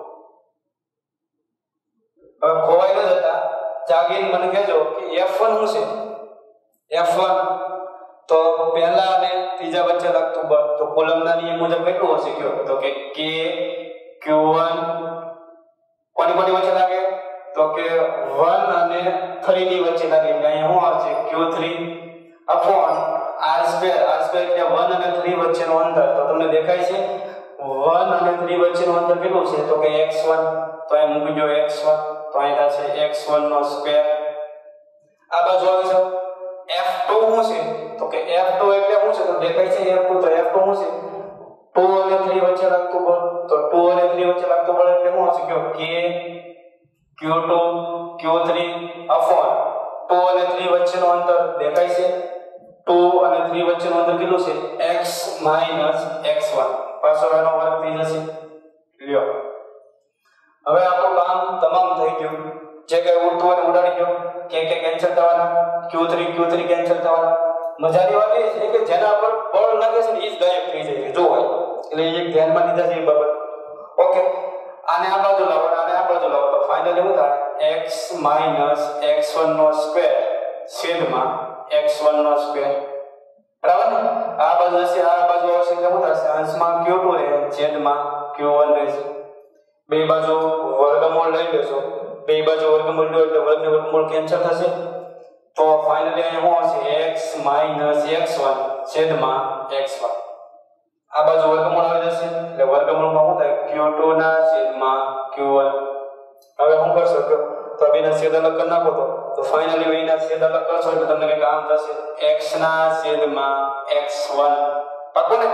હવે ખોવાઈ ન જતા જાગીને મને કહેજો કે એફ વન શું છે? એફ વન તો પહેલા અને ત્રીજા વચ્ચે લાગતું બળ. તો કુલમ્બના નિયમ મુજબ કેટલું હશે? કયો? તો કે કે ક્યુ વન કોની કોની વચ્ચે લાગે? તો કે વન અને થ્રી ની વચ્ચે લાગે. એટલે અહીંયા શું આવશે? Q three upon R square. R square એટલે વન અને થ્રી વચ્ચેનું અંતર. તો તમને દેખાય છે વન અને થ્રી વચ્ચેનું અંતર કેટલું છે? તો કે એક્સ વન. તો અહીં મૂકી દો એક્સ વન. તો અહીં થશે એક્સ વન નો સ્ક્વેર. આ બાજુ આવી જાવ એફ ટુ શું છે? તો કે એફ ટુ એટલે શું છે? તો દેખાય છે એફ ટુ. તો એફ ટુ શું છે? ટુ અને થ્રી વચ્ચે લાગતું બળ. તો ટુ અને થ્રી વચ્ચે લાગતું બળ એટલે શું હશે? કયો? કે Q two Q three upon two અને થ્રી વચ્ચેનું અંતર દેખાય છે. ટુ અને થ્રી વચ્ચેનું અંતર કેટલું છે? x - X one. પાછો એનો વર્ગ થઈ જશે. લ્યો હવે આપણું કામ તમામ થઈ ગયું. જે કઈ ઉડતું હોય ઉડાડી ગયો. કે કે કેન્સલ થવાના. Q three Q three cancel થવાના. મજાની વાત એ છે કે જેના પર બળ લાગે છે ને એ જ ગાયબ થઈ જાય છે. જો હોય એટલે એક ધ્યાનમાં લીધા છે એ બાબત. ઓકે આને આ બાજુ લાવો આને આ બાજુ લાવો તો ફાઇનલી શું થાય? x x minus X one નો સ્ક્વેર છેદમાં એક્સ વન નો સ્ક્વેર બરાબર ને આ બાજુ હશે આ બાજુ આવશે એટલે શું થશે અંશમાં ક્યુ ટુ રહે છેદમાં ક્યુ વન રહેશે બે બાજુ વર્ગમૂળ લઈ લેશો બે બાજુ વર્ગમૂળ લો એટલે વર્ગને વર્ગમૂળ કેન્સલ થશે તો ફાઇનલી અહીંયા શું આવશે x માઈનસ એક્સ વન છેદમાં એક્સ વન આ બાજુ વર્ગમૂળ આવી જશે એટલે વર્ગમૂળમાં શું થાય ક્યુ ટુ ના છેદમાં ક્યુ વન હવે શું કરશો તો બેના છેદ અલગ કરી નાખો તો તો ફાઇનલી બેના છેદ અલગ કરશો એટલે તમને કંઈક આમ થશે x ના છેદમાં એક્સ વન પાકો ને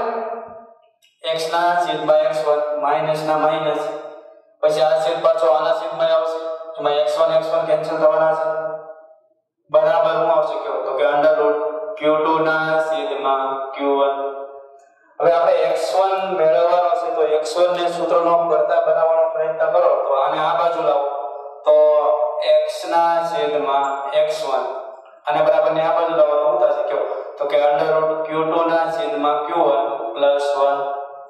x ના છેદમાં એક્સ વન માઈનસ ના માઈનસ પછી આ છેદ પાછો આના છેદમાં આવશે એમાં X one X one cancel થવાના છે બરાબર શું આવશે કયો તો કે અંડર રૂટ ક્યુ ટુ ના છેદમાં ક્યુ વન હવે આપણે એક્સ વન મેળવવાનો છે તો એક્સ વન ને સૂત્રનો કરતા બનાવવાનો પ્રયત્ન કરો તો આને આ બાજુ લાવો તો x ના છેદમાં એક્સ વન અને બરાબર ને આ બાજુ લાવો તો શું થશે કયો તો કે અંડર રૂટ ક્યુ ટુ ના છેદમાં ક્યુ વન પ્લસ વન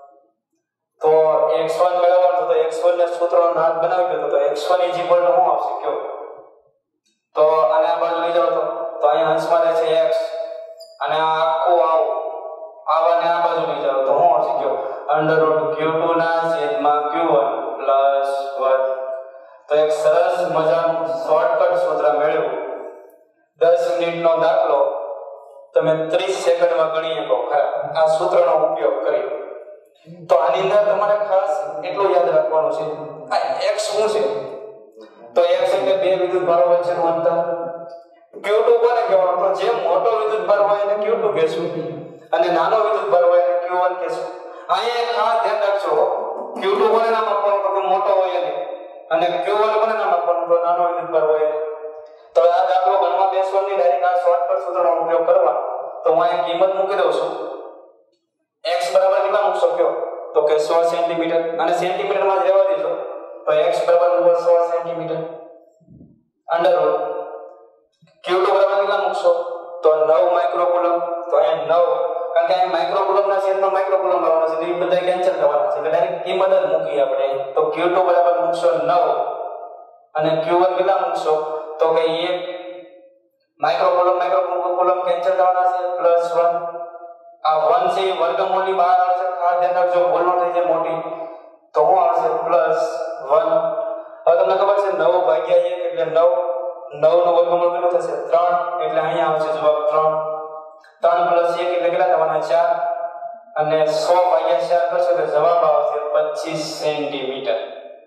તો એક્સ વન મેળવવાનો તો એક્સ વન ને સૂત્રનો નામ બનાવી દો તો X one is equal to શું આવશે કયો તો આને આ બાજુ લઈ જાઓ તો તો અહીંયા અંશમાં રહે છે x અને આ આખું આવું આવાને આ બાજુ લઈ જાઓ તો શું આવશે કયો અંડર રૂટ ક્યુ ટુ ના છેદમાં ક્યુ વન પ્લસ વન તો એક સરસ મજાનું શોર્ટકટ સૂત્ર મેળવ્યું દસ મિનિટનો દાખલો તમે ત્રીસ સેકન્ડમાં ગણી શકો ખરા આ સૂત્રનો ઉપયોગ કરી તો આની અંદર તમારે ખાસ એટલું યાદ રાખવાનું છે આ x શું છે તો x એટલે બે વિદ્યુતભારો વચ્ચેનું અંતર ક્યુ ટુ કોને કહેવાનું તો જે મોટો વિદ્યુતભાર હોય એને ક્યુ ટુ કહેશું અને નાનો વિદ્યુતભાર હોય એને ક્યુ વન કહેશું અહીંયા ખાસ ધ્યાન રાખજો ક્યુ ટુ કોને નામ આપવાનું તો કે મોટો હોય એને અને ક્યુ વન કોને નામ આપવાનું તો નાનો વિદ્યુતભાર હોય તો આ દાખલો ગણવા બેસવાની ડાયરેક્ટ આ શોર્ટકટ સૂત્રનો ઉપયોગ કરવા તો હું અહીંયા કિંમત મૂકી દઉં છું x બરાબર કેટલા મૂકશો કયો તો કે સો સેન્ટીમીટર અને સેન્ટીમીટરમાં જ રહેવા દેજો તો x બરાબર સો centimetre under root Q two બરાબર કેટલા મૂકશો તો નવ માઇક્રોકુલમ તો અહીંયા નવ કારણ કે અહીંયા માઇક્રોકુલમના છેદમાં માઇક્રોકુલમ આવવાનો છે તો એ બધા કેન્સલ થવાના છે એટલે ડાયરેક્ટ કિંમત જ મૂકી આપણે તો ક્યુ ટુ બરાબર મૂકશો નવ અને ક્યુ વન કેટલા મૂકશો તો કે એક માઇક્રોકુલમ માઇક્રોકુલમ કેન્સલ થવાના છે પ્લસ વન આ વન છે એ વર્ગમૂળની બહાર આવશે ખાસ ધ્યાન રાખજો ભૂલ ન થઈ જાય મોટી તો શું આવશે પ્લસ વન હવે તમને ખબર છે નવ ભાગ્યા એક એટલે નવ નવ નો વર્ગમૂળ કેટલો થશે ત્રણ એટલે અહીંયા આવશે જવાબ ત્રણ ત્રણ પ્લસ એક એટલે કેટલા થવાના ચાર અને સો ભાગ્યા ચાર કરશો તો જવાબ આવશે પચીસ સેન્ટીમીટર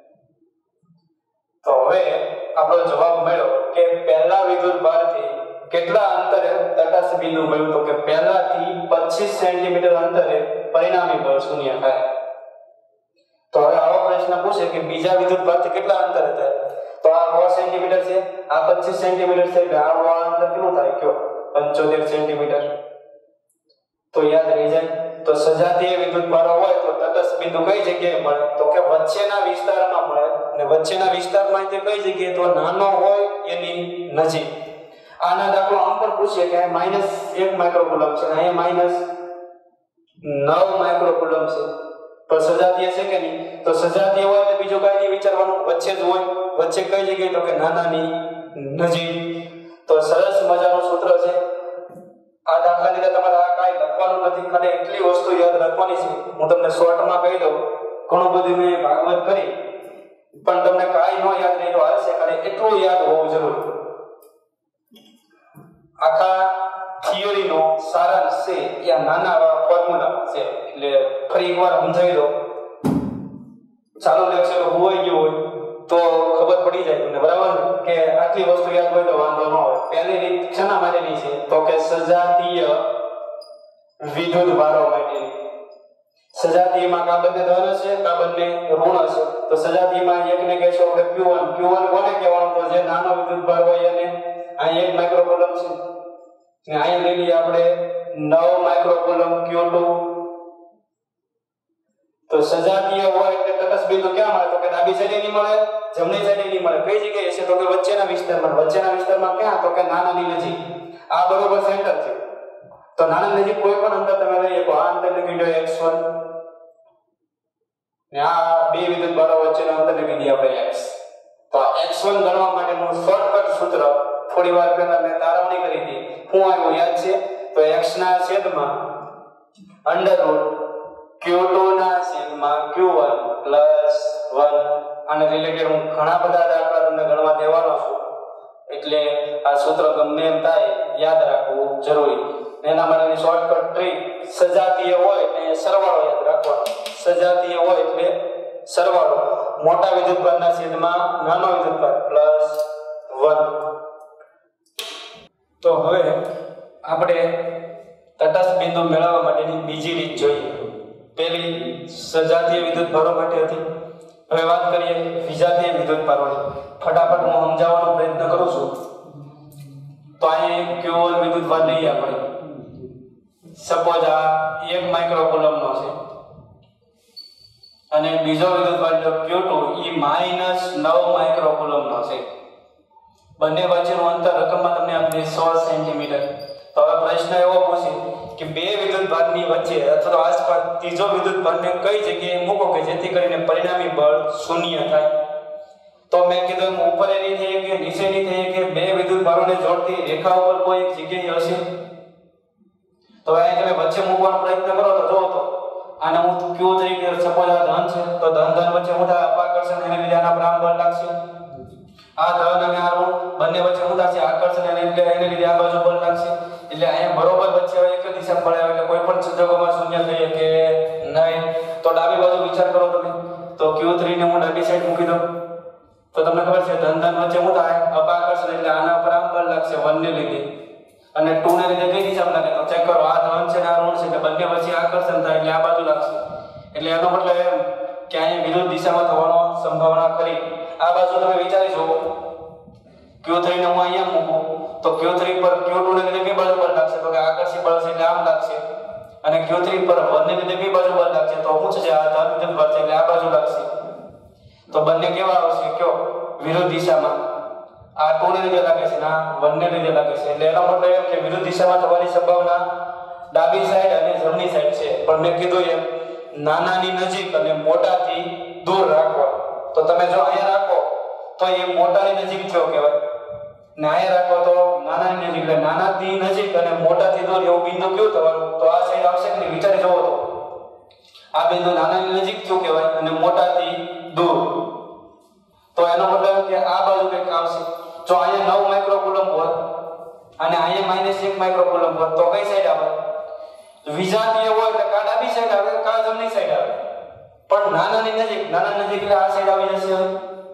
તો હવે આપણો જવાબ મળ્યો કે પહેલા વિદ્યુતભારથી કેટલા અંતરે તટસ્થ બિંદુ મળ્યું તો કે પહેલાથી પચીસ સેન્ટીમીટર અંતરે પરિણામી બળ શૂન્ય થાય તો હવે આવો પ્રશ્ન પૂછે કે બીજા વિદ્યુતભારથી કેટલા અંતરે થાય તો આ સો સેન્ટીમીટર છે આ પચીસ સેન્ટીમીટર છે એટલે આ અંતર કેટલું થાય કયો પંચોતેર સેન્ટીમીટર તો યાદ રહી જાય તો સજાતીય વિદ્યુતભારો હોય તો તટસ્થ બિંદુ કઈ જગ્યાએ મળે તો કે વચ્ચેના વિસ્તારમાં મળે અને વચ્ચેના વિસ્તારમાં તે કઈ જગ્યાએ તો નાનો હોય એની નજીક આના દાખલો આમ પણ પૂછીએ કે માઈનસ એક માઇક્રોકુલમ છે અહીંયા માઈનસ નવ માઇક્રોકુલમ છે તો સજાતીય છે કે નહીં તો સજાતીય હોય એટલે બીજું કઈ નહીં વિચારવાનું વચ્ચે જ હોય વચ્ચે કઈ જગ્યાએ તો કે નાનાની નજીક તો સરસ મજાનું સૂત્ર છે આ દાખલાની અંદર તમારે આ કાઈ લખવાનું નથી ખાલી એટલી વસ્તુ યાદ રાખવાની છે હું તમને શોર્ટમાં કહી દઉં ઘણું બધું મેં ભાગવત કરી પણ તમને કાઈ ન યાદ નહીં તો હાલશે ખાલી એટલું યાદ હોવું જરૂરી આખા થિયરીનો સારાંશ છે યા નાના એવા ફોર્મ્યુલા છે એટલે ફરી એકવાર સમજાવી દો ચાલુ લેક્ચર હોય ગયું હોય તો ખબર પડી જાય તમને બરાબર કે આટલી વસ્તુ યાદ હોય તો વાંધો ન હોય પહેલી રીત શેના માટેની છે તો કે સજાતીય વિદ્યુતભારો માટેની સજાતીયમાં કા બંને ધન હશે કા બંને ઋણ હશે તો સજાતીયમાં એકને કહેશો આપણે ક્યુ વન ક્યુ વન કોને કહેવાનું તો જે નાનો વિદ્યુતભાર હોય એને અહીં એક માઇક્રોકુલમ છે ને અહીં લઈ લઈએ આપણે નવ માઇક્રોકુલમ ક્યુ ટુ તો સજાતીય હોય એટલે તટસ્થ બિંદુ ક્યાં મળે તો કે ડાબી સાઈડે નહીં મળે જમણી સાઈડે નહીં મળે કઈ જગ્યાએ છે તો કે વચ્ચેના વિસ્તારમાં વચ્ચેના વિસ્તારમાં ક્યાં તો કે નાનાની નજીક આ બરોબર સેન્ટર છે તો નાના નજીક કોઈ પણ અંતર તમે લઈએ તો આ અંતર લખી દો એક્સ વન ને આ બે વિદ્યુતભારો વચ્ચેનું અંતર લખી દઈએ આપણે x તો આ એક્સ વન ગણવા માટેનું શોર્ટકટ સૂત્ર થોડી વાર પહેલા મેં તારવણી કરી હતી. શું આવ્યું યાદ છે? તો x ના છેદમાં અંડરરૂટ ક્યુ ટુ ના છેદમાં ક્યુ વન પ્લસ વન. આને રિલેટેડ હું ઘણા બધા દાખલા તમને ગણવા દેવાનો છું, એટલે આ સૂત્ર ગમે એમ થાય યાદ રાખવું જરૂરી. એના માટેની શોર્ટકટ ટ્રીક સજાતીય હોય એટલે સરવાળો યાદ રાખવાનો. સજાતીય હોય એટલે સરવાળો મોટા વિદ્યુતભારના છેદમાં નાનો વિદ્યુતભાર પ્લસ વન. તો હવે આપણે તટસ્થ બિંદુ મેળવવા માટેની બીજી રીત જોઈએ. પહેલી સજાતીય વિદ્યુતભારો માટે હતી. હવે વાત કરીએ વિજાતીય વિદ્યુતભારોની. ફટાફટ હું સમજાવવાનો પ્રયત્ન કરું છું. તો અહીંયા ક્યુ વન વિદ્યુતભાર લઈએ આપણે. સપોઝ આ એક માઇક્રોકુલમનો છે અને બીજો વિદ્યુતભાર જો ક્યુ ટુ ઈ માઈનસ નવ માઇક્રોકુલમનો છે. બંને વચ્ચેનું અંતર રકમમાં તમને આપી સો સેન્ટીમીટર. તો હવે પ્રશ્ન એવો પૂછે કે બે વિદ્યુતભારની વચ્ચે અથવા આસપાસ ત્રીજો વિદ્યુતભારને કઈ જગ્યાએ મૂકો કે જેથી કરીને પરિણામી બળ શૂન્ય થાય. તો મેં કીધું ઉપર એની થઈ કે નીચેની થઈ કે બે વિદ્યુતભારોને જોડતી રેખા ઉપર કોઈ એક જગ્યાએ હશે. તો અહીં તમે વચ્ચે મૂકવાનો પ્રયત્ન કરો તો જોવો તો આને હું ક્યુ તરીકે સપોઝ આ ધન છે તો ધન ધન વચ્ચે હું અપાકર્ષણ એને લીધે આના પર આમ બળ લાગશે. આ ધન અને આ ઋણ બંને વચ્ચે હું થશે આકર્ષણ એને લીધે એને લીધે આ બાજુ બળ લાગશે. એટલે અહીંયા બરોબર વચ્ચે એક જ દિશા બળ આવે એટલે કોઈ પણ સંજોગોમાં શૂન્ય થઈ કે નહીં. તો ડાબી બાજુ વિચાર કરો તમે. તો ક્યુ થ્રી ને હું ડાબી સાઈડ મૂકી દઉં તો તમને ખબર છે ધન ધન વચ્ચે હું થાય અપાકર્ષણ એટલે આના પર આમ બળ લાગશે વન ને લીધે. અને ટુ ને લીધે કઈ દિશામાં લાગે તો ચેક કરો. આ ધન છે ને આ ઋણ છે એટલે બંને વચ્ચે આકર્ષણ થાય એટલે આ બાજુ લાગશે. એટલે એનો મતલબ એમ કે અહીંયા વિરુદ્ધ દિશામાં થવાનો સંભાવના ખરી. આ બાજુ તમે વિચારી જુઓ ક્યુ થ્રી ને હું અહીંયા મૂકું તો ક્યુ થ્રી પર ક્યુ ટુ ને લીધે કઈ બાજુ બળ લાગશે તો કે આકર્ષી બળ છે એટલે આમ લાગશે. અને ક્યુ થ્રી પર વન ને લીધે કઈ બાજુ બળ લાગશે તો શું છે આ ધન વિદ્યુતભાર છે એટલે આ બાજુ લાગશે. તો બંને કેવા આવશે કયો વિરુદ્ધ દિશામાં. આ ટુ ને લીધે લાગે છે ના વન ને લીધે લાગે છે. એટલે એનો મતલબ એમ કે વિરુદ્ધ દિશામાં થવાની સંભાવના ડાબી સાઈડ અને જમણી સાઈડ છે. પણ મેં કીધું એમ નાનાની નજીક અને મોટાથી દૂર રાખવા. તો તમે જો અહીંયા રાખો તો એ મોટાની નજીક થયો કહેવાય ને અહીંયા રાખો તો નાનાની નજીક. એટલે નાનાથી નજીક અને મોટાથી દૂર એવું બિંદુ કયું થવાનું તો આ સાઈડ આવશે કે નહીં વિચારી જુઓ તો આ બિંદુ નાનાની નજીક થયું કહેવાય અને મોટાથી દૂર. તો એનો મતલબ કે આ બાજુ કંઈક આવશે. જો અહીંયા નવ માઇક્રોકુલમ હોત અને અહીંયા માઈનસ એક માઇક્રોકુલમ હોત તો કઈ સાઈડ આવે? વિજાતીય હોય એટલે કા ડાબી સાઈડ આવે કા જમણી સાઈડ આવે. પણ નાનાની નજીક નાના નજીક એટલે આ સાઈડ આવી જશે.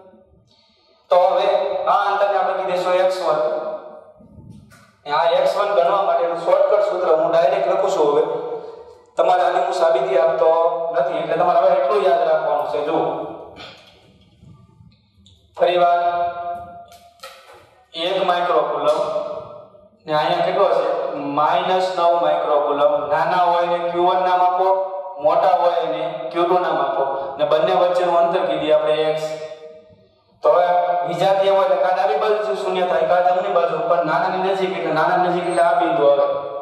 તો હવે આ અંતરને આપણે કહી દઈશું એક્સ વન. આ એક્સ વન ગણવા માટેનું શોર્ટકટ સૂત્ર હું ડાયરેક્ટ લખું છું. હવે તમારે આની હું સાબિતી આપતો નથી એટલે તમારે હવે એટલું યાદ રાખવાનું છે. જો ફરીવાર એક માઇક્રોકુલમ ને અહીંયા કેટલો છે માઈનસ નવ માઇક્રોકુલમ. નાના હોય ને ક્યુ વન ના માપો, મોટા હોય ને ક્યુ ટુ ના માપો ને બંને વચ્ચેનું અંતર કીધી આપણે x. તો હવે વિજાતીય હોય એટલે કા ડાબી બાજુ શૂન્ય થાય કા જમણી બાજુ. પણ નાનાની નજીક એટલે નાના નજીક એટલે આ બિંદુ આવે.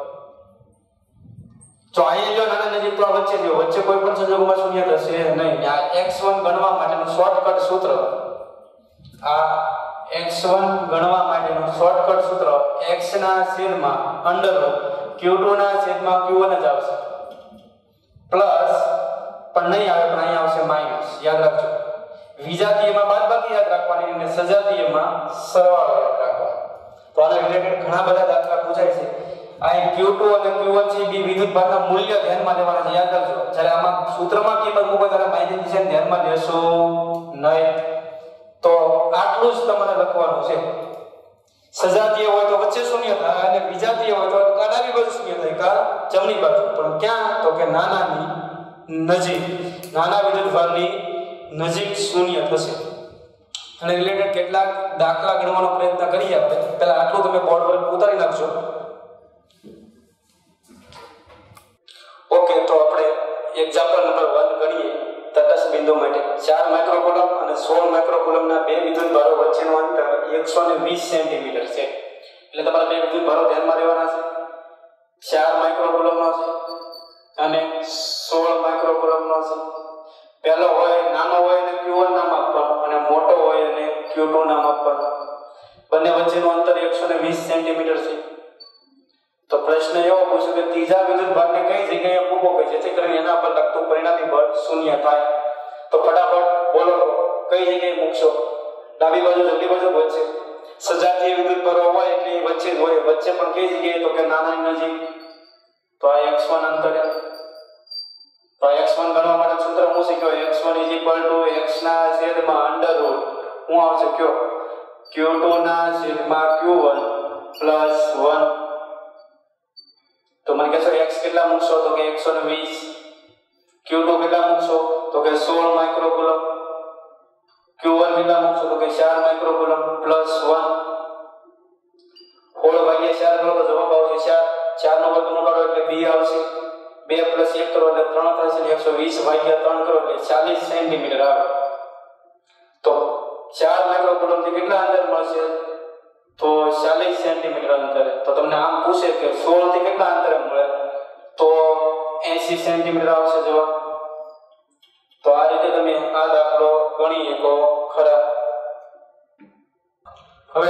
તો અહીંયા જો નાના નજીક તો વચ્ચે થયો વચ્ચે કોઈ પણ સંજોગોમાં શૂન્ય થશે નહીં. આ એક્સ વન ગણવા માટેનું શોર્ટકટ સૂત્ર આ એક્સ વન ગણવા માટેનું શોર્ટકટ સૂત્ર x ના છેદમાં અંડરરૂટ ક્યુ ટુ ના છેદમાં ક્યુ વન જ આવશે. પ્લસ પણ નહીં આવે પણ અહીંયા આવશે માઈનસ. યાદ રાખજો વિજાતીયમાં બાદબાકી યાદ રાખવાની અને સજાતીયમાં સરવાળો યાદ રાખવાનો. તો આના રિલેટેડ ઘણા બધા દાખલા પૂછાય છે. આ ક્યુ ટુ અને ક્યુ વન છે બે વિદ્યુતભારના મૂલ્ય ધ્યાનમાં લેવાના છે. યાદ રાખજો જ્યારે આમાં સૂત્રમાં કિંમત મૂકો ત્યારે બાહ્ય દિશાને ધ્યાનમાં લેશો નહીં. તો આટલું જ તમારે લખવાનું છે. સજાતીય હોય તો વચ્ચે શૂન્ય થાય અને વિજાતીય હોય તો ડાબી બાજુ શૂન્ય થાય કા જમણી બાજુ. પણ ક્યાં તો કે નાનાની નજીક નાના વિદ્યુતભારની નજીક શૂન્ય થશે. અને રિલેટેડ કેટલાક દાખલા ગણવાનો પ્રયત્ન કરીએ આપણે. પહેલા આટલું તમે બોર્ડ પર ઉતારી નાખજો. ઓકે તો આપણે એક્ઝામ્પલ નંબર વન ગણીએ. તટસ્થ બિંદુ માટે ચાર માઇક્રોકુલમ અને સોળ માઇક્રોકુલમના બે વિદ્યુતભારો વચ્ચેનું અંતર એકસો વીસ સેન્ટીમીટર છે. એટલે તમારે બે વિદ્યુતભારો ધ્યાનમાં લેવાના છે. ચાર માઇક્રોકુલમનો છે અને સોળ માઇક્રોકુલમનો છે. પહેલો હોય નાનો હોય અને ક્યુ વન નામ આપવાનું અને મોટો હોય અને ક્યુ ક્યુ ટુ ના માપન બંને વચ્ચેનું અંતર એકસો વીસ સેન્ટીમીટર છે તો પ્રશ્ન એવો પૂછ્યો કે ત્રીજા વિદ્યુત ભારને કઈ જગ્યાએ મૂકો કે જેથી કરીને એના પર લાગતું પરિણામી બળ શૂન્ય થાય તો ફટાફટ બોલો કઈ જગ્યાએ મૂકશો ડાબી બાજુ જમણી બાજુ વચ્ચે સજાતીય વિદ્યુત ભારો હોય એટલે વચ્ચે જ હોય વચ્ચે પણ કઈ જગ્યાએ તો કે નાનાની નજીક તો આ એક્સ વન અંતરે તો એક્સ વન ગણવા માટે સૂત્ર હું શીખ્યો એક્સ વન x ના છેદમાં અંડર રૂટ હું આવશે કયો ક્યુ ટુ ના છેદમાં ક્યુ વન પ્લસ વન તો મને કહેશો x કેટલા મૂકશો તો કે એકસો વીસ ક્યુ ટુ કેટલા મૂકશો તો કે સોળ માઇક્રોકુલમ ક્યુ વન કેટલા મૂકશો તો કે ચાર માઇક્રોકુલમ પ્લસ વન સોળ ભાગ્યા ચાર કરો તો જવાબ આવશે ચાર ચાર નો વર્ગમૂળ કાઢો એટલે b આવશે બે પ્લસ એક કરો એટલે ત્રણ થશે ને એકસો વીસ ભાગ્યા ત્રણ કરો એટલે ચાલીસ સેન્ટીમીટર આવે તો ચાર માઇક્રોકુલમ થી કેટલા અંતર મળશે તો ચાલીસ સેન્ટીમીટર અંતરે તો તમને આમ પૂછે કે સોળ થી કેટલા અંતરે મળે તો એંસી સેન્ટીમીટર આવશે જવાબ તો આ રીતે તમે આ દાખલો ગણી શકો ખરા હવે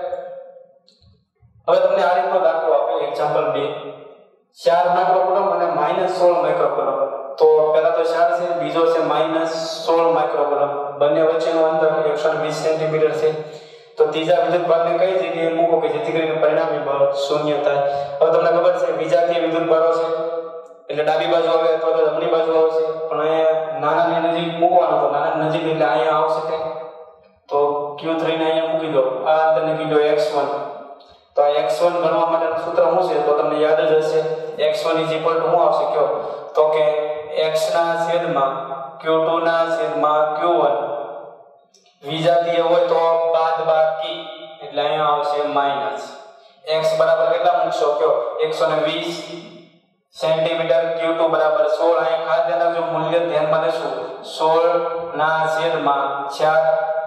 હવે તમને આ રીતનો દાખલો આપે એક્ઝામ્પલ બે ચાર માઇક્રોકુલમ અને માઇનસ સોળ માઇક્રોકુલમ તો પહેલા તો ચાર છે બીજો છે માઇનસ સોળ માઇક્રોકુલમ બંને વચ્ચેનું અંતર એકસો વીસ સેન્ટીમીટર છે તો ત્રીજા વિદ્યુત ભારને કઈ જગ્યાએ મૂકો કે જેથી કરીને પરિણામી બળ શૂન્ય થાય હવે તમને ખબર છે વિજાતીય વિદ્યુત ભારો છે એટલે ડાબી બાજુ આવે અથવા તો જમણી બાજુ આવશે પણ અહીંયા નાનાની નજીક મૂકવાનું તો નાના નજીક એટલે અહીંયા આવશે કે તો ક્યુ થ્રી ને અહીંયા મૂકી દો આ અંતરને કીધો એક્સ વન તો આ એક્સ વન ગણવા માટેનું સૂત્ર શું છે તો તમને યાદ જ હશે X one is equal to શું આવશે કયો તો કે x ના છેદમાં ક્યુ ટુ ના છેદમાં ક્યુ વન વિજાતીય હોય તો બાદબાકી એટલે અહીંયા આવશે માઈનસ x બરાબર કેટલા મૂકશો કયો એકસો વીસ સેન્ટીમીટર ક્યુ ટુ બરાબર સોળ અહીં ખાસ ધ્યાન રાખજો મૂલ્ય ધ્યાનમાં લેશું સોળ ના છેદમાં ચાર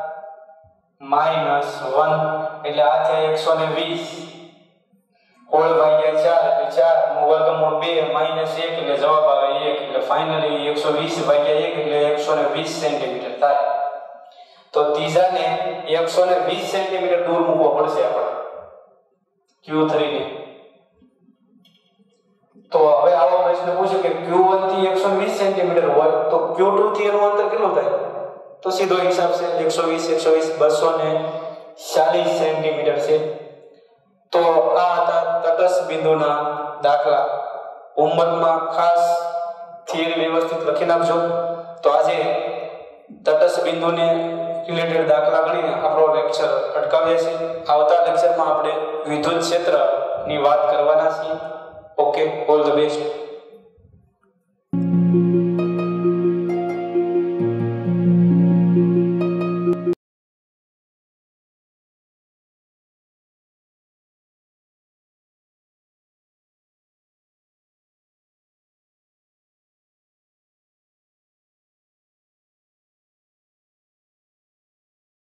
માઈનસ વન એટલે આ થયા એકસો વીસ સોળ ભાગ્યા ચાર એટલે ચાર નું વર્ગમૂળ બે માઈનસ એક એટલે જવાબ આવે એક એટલે ફાઇનલી એકસો વીસ ભાગ્યા એક એટલે એકસો વીસ સેન્ટીમીટર થાય તો ત્રીજાને એકસો વીસ સેન્ટીમીટર દૂર મૂકવો પડશે આપણે ક્યુ થ્રી ને તો હવે આવો પ્રશ્ન પૂછ્યો કે ક્યુ વન થી એકસો વીસ સેન્ટીમીટર હોય તો ક્યુ ટુ થી એનું અંતર કેટલું થાય તો સીધો હિસાબ છે એકસો વીસ એકસો વીસ બસો ચાલીસ સેન્ટીમીટર છે તો આ હતા તટસ્થ બિંદુના દાખલા હોમવર્કમાં ખાસ થિયરી વ્યવસ્થિત લખી નાખજો તો આજે તટસ્થ બિંદુને રિલેટેડ દાખલા ગણીને આપણો લેક્ચર અટકાવીએ છીએ આવતા લેક્ચરમાં આપણે વિદ્યુત ક્ષેત્રની વાત કરવાના છીએ ઓકે ઓલ ધ બેસ્ટ